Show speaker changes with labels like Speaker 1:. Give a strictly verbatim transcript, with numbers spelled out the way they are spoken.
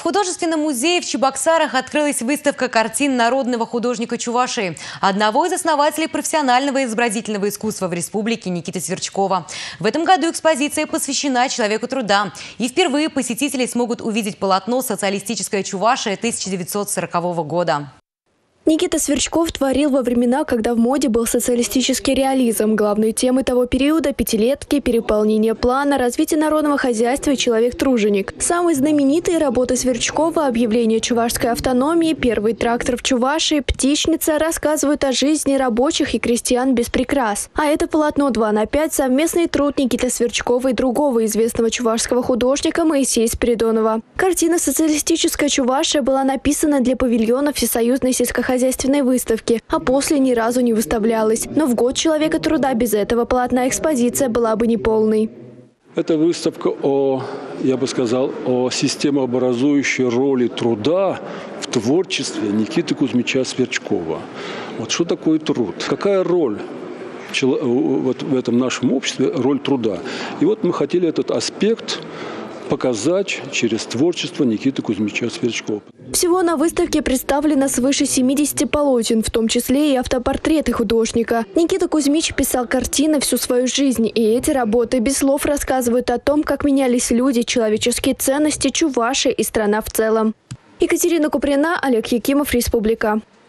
Speaker 1: художественном музее в Чебоксарах открылась выставка картин народного художника Чувашии, одного из основателей профессионального изобразительного искусства в республике Никиты Сверчкова. В этом году экспозиция посвящена человеку труда. И впервые посетители смогут увидеть полотно «Социалистическая Чувашия» тысяча девятьсот сорокового года.
Speaker 2: Никита Сверчков творил во времена, когда в моде был социалистический реализм. Главные темы того периода – пятилетки, переполнение плана, развитие народного хозяйства и человек-труженик. Самые знаменитые работы Сверчкова – объявление чувашской автономии, первый трактор в Чувашии, птичница – рассказывают о жизни рабочих и крестьян без прикрас. А это полотно два на пять – совместный труд Никиты Сверчкова и другого известного чувашского художника Моисея Спиридонова. Картина «Социалистическая Чувашия» была написана для павильона Всесоюзной сельскохозяйственной хозяйственной выставки, а после ни разу не выставлялась. Но в год человека труда без этого полотна экспозиция была бы неполной.
Speaker 3: Это выставка о, я бы сказал, о системообразующей роли труда в творчестве Никиты Кузьмича Сверчкова. Вот что такое труд? Какая роль вот в этом нашем обществе, роль труда? И вот мы хотели этот аспект показать через творчество Никиты Кузьмича Сверчкова.
Speaker 2: Всего на выставке представлено свыше семидесяти полотен, в том числе и автопортреты художника. Никита Кузьмич писал картины всю свою жизнь, и эти работы без слов рассказывают о том, как менялись люди, человеческие ценности, Чуваши и страна в целом. Екатерина Куприна, Олег Якимов, Республика.